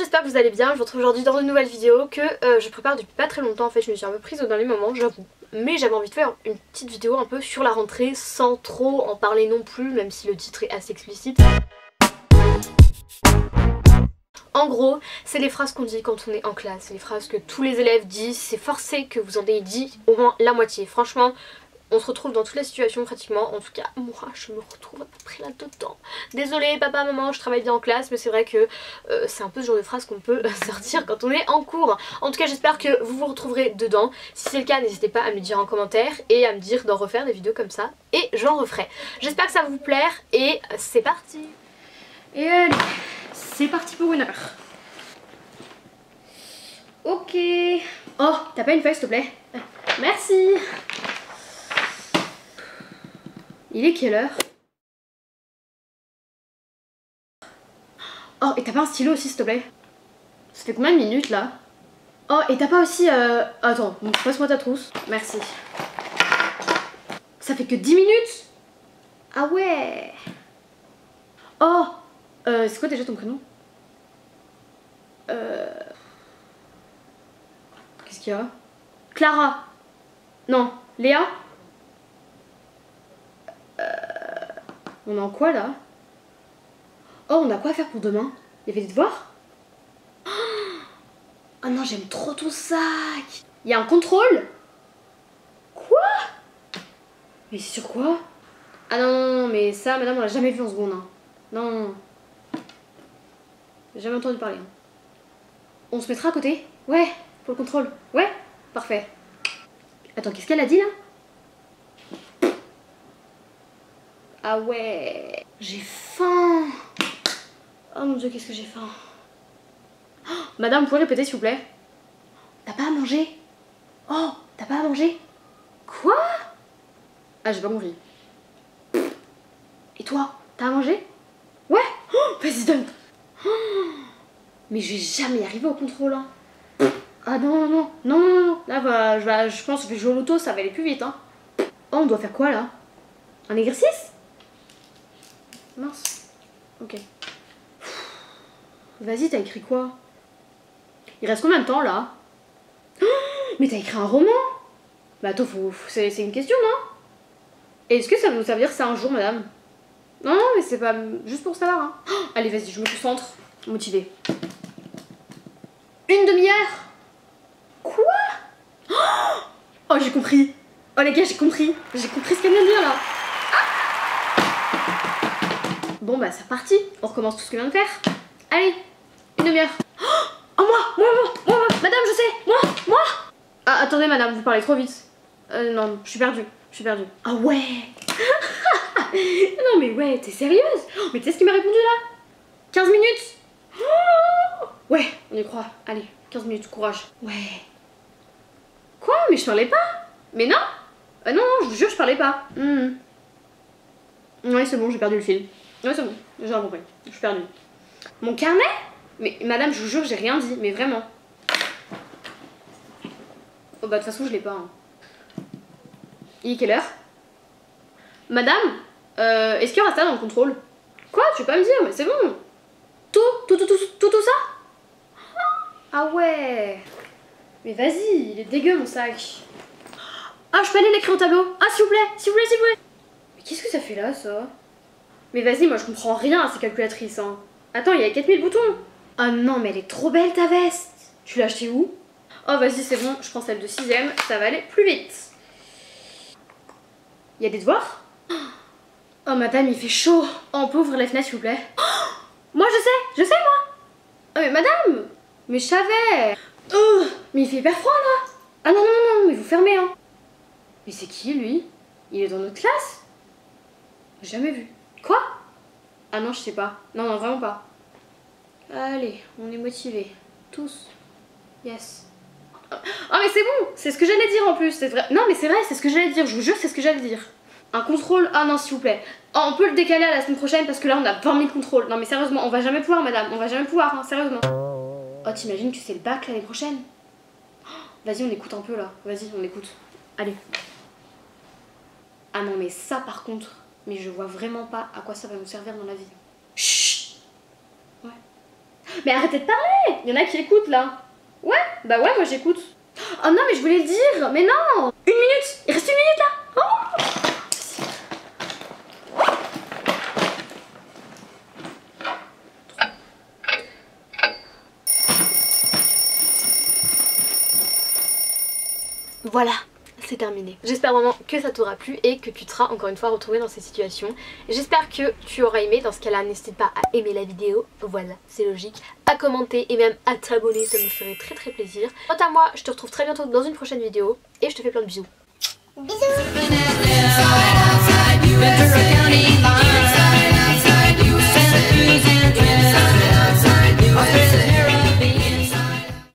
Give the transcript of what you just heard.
j'espère que vous allez bien. Je vous retrouve aujourd'hui dans une nouvelle vidéo que je prépare depuis pas très longtemps. En fait je me suis un peu prise au dernier moment, j'avoue. Mais j'avais envie de faire une petite vidéo un peu sur la rentrée sans trop en parler non plus, même si le titre est assez explicite. En gros, c'est les phrases qu'on dit quand on est en classe, c'est les phrases que tous les élèves disent, c'est forcé que vous en ayez dit au moins la moitié. Franchement, on se retrouve dans toutes les situations pratiquement, en tout cas moi je me retrouve à peu près là-dedans. Désolée papa, maman, je travaille bien en classe, mais c'est vrai que c'est un peu ce genre de phrase qu'on peut sortir quand on est en cours. En tout cas j'espère que vous vous retrouverez dedans. Si c'est le cas, n'hésitez pas à me le dire en commentaire et à me dire d'en refaire des vidéos comme ça, et j'en referai. J'espère que ça va vous plaire et c'est parti. Et allez, c'est parti pour une heure. Ok. Oh, t'as pas une feuille s'il te plaît? Merci. Il est quelle heure? Oh, et t'as pas un stylo aussi s'il te plaît? Ça fait combien de minutes là? Oh, et t'as pas aussi Attends, donc passe-moi ta trousse. Merci. Ça fait que 10 minutes? Ah ouais. Oh, c'est quoi déjà ton prénom? Qu'est-ce qu'il y a? Clara. Non, Léa. On est en quoi là? Oh, on a quoi à faire pour demain? Il y avait des devoirs? Oh non, j'aime trop ton sac. Il y a un contrôle? Quoi? Mais c'est sur quoi? Ah non, non, non, mais ça, madame, on l'a jamais vu en seconde. Hein. Non, non, non. J'ai jamais entendu parler. Hein. On se mettra à côté? Ouais, pour le contrôle. Ouais, parfait. Attends, qu'est-ce qu'elle a dit là? Ah ouais. J'ai faim. Oh mon dieu, qu'est-ce que j'ai faim. Oh, madame, vous pouvez répéter s'il vous plaît? T'as pas à manger? Oh, t'as pas à manger? Quoi? Ah, j'ai pas compris. Et toi, t'as à manger? Ouais. Oh, vas-y, donne. Oh, mais je vais jamais y arriver au contrôle. Hein. Ah non, non, non, non, non, non. Là, je pense que je vais jouer au loto, ça va aller plus vite. Hein. Oh, on doit faire quoi là? Un exercice? Mince. Ok. Vas-y, t'as écrit quoi? Il reste combien de temps là? Oh, mais t'as écrit un roman? Bah attends, c'est une question, non? Et est-ce que ça va nous servir ça un jour, madame? Non, non, mais c'est pas juste pour savoir. Hein. Oh, allez, vas-y, je me concentre. Motivée. Une demi-heure? Quoi? Oh, j'ai compris. Oh les gars, j'ai compris. J'ai compris ce qu'elle vient de dire là. Ah, bon bah c'est parti. On recommence tout ce qu'elle vient de faire. Allez, une demi-heure. Oh moi, madame, je sais, moi. Ah, attendez madame, vous parlez trop vite. Non, je suis perdue. Ah ouais. Non mais ouais, t'es sérieuse? Mais tu sais ce qu'il m'a répondu là? 15 minutes. Ouais, on y croit. Allez, 15 minutes, courage. Ouais. Quoi? Mais je parlais pas. Mais non. Non, non, je vous jure, je parlais pas. Ouais, c'est bon, j'ai perdu le fil. Ouais, c'est bon, j'ai compris. Je suis perdue. Mon carnet? Mais madame, je vous jure, j'ai rien dit, mais vraiment. Oh bah de toute façon, je l'ai pas. Hein. Il est quelle heure? Madame, est-ce qu'il y aura ça dans le contrôle? Quoi? Tu peux pas me dire, mais c'est bon. Tout ça? Ah ouais. Mais vas-y, il est dégueu mon sac. Ah, je peux aller l'écrire au tableau? Ah, s'il vous plaît. Mais qu'est-ce que ça fait là, ça? Mais vas-y, moi je comprends rien à ces calculatrices, hein. Attends, il y a 4000 boutons. Ah non, mais elle est trop belle ta veste. Tu l'as achetée où? Oh, vas-y, c'est bon, je prends celle de 6ème, ça va aller plus vite. Il y a des devoirs? Oh, madame, il fait chaud. Oh, on peut ouvrir les fenêtres, s'il vous plaît? Oh, moi, je sais, moi. Oh, mais madame, mais je savais. Oh, mais il fait hyper froid, là. Ah non, mais vous fermez, hein. Mais c'est qui, lui? Il est dans notre classe? Jamais vu. Quoi? Ah non, je sais pas. Non, vraiment pas. Allez, on est motivés. Tous. Yes. Oh mais c'est bon, c'est ce que j'allais dire en plus, c'est vrai. Non mais c'est vrai, c'est ce que j'allais dire, je vous jure, c'est ce que j'allais dire. Un contrôle? Ah non, s'il vous plaît. Oh, on peut le décaler à la semaine prochaine parce que là on a 20 000 contrôles. Non mais sérieusement, on va jamais pouvoir madame, on va jamais pouvoir, hein, sérieusement. Oh, t'imagines que c'est le bac l'année prochaine? Oh, vas-y, on écoute un peu là, vas-y, on écoute. Allez. Ah non mais ça par contre, mais je vois vraiment pas à quoi ça va nous servir dans la vie. Chut. Ouais. Mais arrêtez de parler. Il y en a qui écoutent là. Ouais, bah ouais, moi j'écoute. Oh non, mais je voulais le dire. Mais non. Une minute. Il reste une minute là. Oh. Voilà, c'est terminé. J'espère vraiment que ça t'aura plu et que tu te seras encore une fois retrouvé dans ces situations. J'espère que tu auras aimé. Dans ce cas là, n'hésite pas à aimer la vidéo, voilà, c'est logique, à commenter et même à t'abonner, ça me ferait très très plaisir. Quant à moi, je te retrouve très bientôt dans une prochaine vidéo et je te fais plein de bisous. Bisous.